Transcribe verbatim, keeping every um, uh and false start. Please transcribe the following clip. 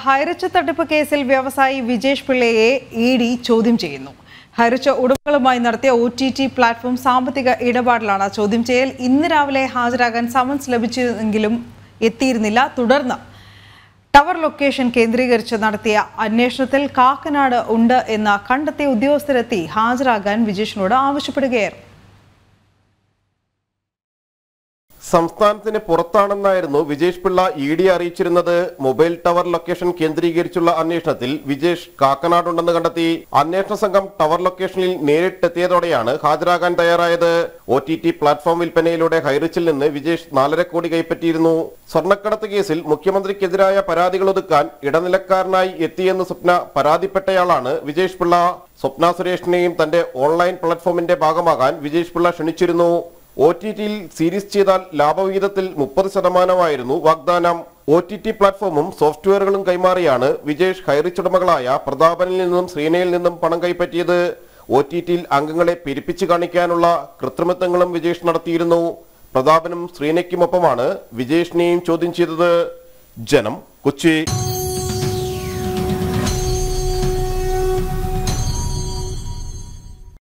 ഹൈറിച്ച് തട്ടിപ്പ് കേസിൽ വ്യവസായി വിജേഷ് പിള്ളയെ ഇ ഡി ചോദ്യം ചെയ്യുന്നു. ഹൈറിച്ച് ഉടമകളുമായി നടത്തിയ ഒ ടി ടി പ്ലാറ്റ്ഫോം സാമ്പത്തിക ഇടപാടിലാണ് ചോദ്യം ചെയ്യൽ. ഇന്ന് രാവിലെ ഹാജരാകാൻ സമൻസ് ലഭിച്ചെങ്കിലും എത്തിയിരുന്നില്ല. തുടർന്ന് ടവർ ലൊക്കേഷൻ കേന്ദ്രീകരിച്ച് നടത്തിയ അന്വേഷണത്തിൽ കാക്കനാട് ഉണ്ട് എന്ന് കണ്ടെത്തിയ ഉദ്യോഗസ്ഥരെത്തി ഹാജരാകാൻ വിജേഷിനോട് ആവശ്യപ്പെടുകയായിരുന്നു. സംസ്ഥാനത്തിന് പുറത്താണെന്നായിരുന്നു വിജേഷ് പിള്ള ഇ ഡി അറിയിച്ചിരുന്നത്. മൊബൈൽ ടവർ ലൊക്കേഷൻ കേന്ദ്രീകരിച്ചുള്ള അന്വേഷണത്തിൽ വിജേഷ് കാക്കനാടുണ്ടെന്ന് കണ്ടെത്തി. അന്വേഷണ സംഘം ടവർ ലൊക്കേഷനിൽ നേരിട്ടെത്തിയതോടെയാണ് ഹാജരാകാൻ തയ്യാറായത്. ഒ ടി ടി പ്ലാറ്റ്ഫോം വിൽപ്പനയിലൂടെ ഹൈറിച്ചിൽ നിന്ന് വിജേഷ് നാലര കോടി കൈപ്പറ്റിയിരുന്നു. സ്വർണ്ണക്കടത്ത് കേസിൽ മുഖ്യമന്ത്രിക്കെതിരായ പരാതികൾ ഒതുക്കാൻ ഇടനിലക്കാരനായി എത്തിയെന്ന് സ്വപ്ന പരാതിപ്പെട്ടയാളാണ് വിജേഷ് പിള്ള. സ്വപ്ന സുരേഷിനെയും തന്റെ ഓൺലൈൻ പ്ലാറ്റ്ഫോമിന്റെ ഭാഗമാകാൻ വിജേഷ് പിള്ള ക്ഷണിച്ചിരുന്നു. ഒ ടി ടിയിൽ സീരീസ് ചെയ്താൽ ലാഭവിഹിതത്തിൽ മുപ്പത് ശതമാനമായിരുന്നു വാഗ്ദാനം. ഒ ടി ടി പ്ലാറ്റ്ഫോമും സോഫ്റ്റ്വെയറുകളും കൈമാറിയാണ് വിജേഷ് ഹൈറിച്ച് ഉടമകളായ പ്രതാപനിൽ നിന്നും ശ്രീനയിൽ നിന്നും പണം കൈപ്പറ്റിയത്. ഒ ടി ടിയിൽ അംഗങ്ങളെ പെരുപ്പിച്ചു കാണിക്കാനുള്ള കൃത്രിമത്വങ്ങളും വിജേഷ് നടത്തിയിരുന്നു. പ്രതാപനും ശ്രീനയ്ക്കുമൊപ്പമാണ് വിജേഷിനെയും ചോദ്യം ചെയ്തത്. ജനം, കൊച്ചി.